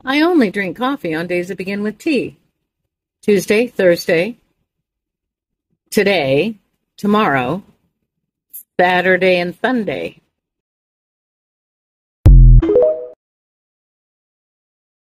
I only drink coffee on days that begin with T. Tuesday, Thursday, today, tomorrow, Saturday, and Sunday.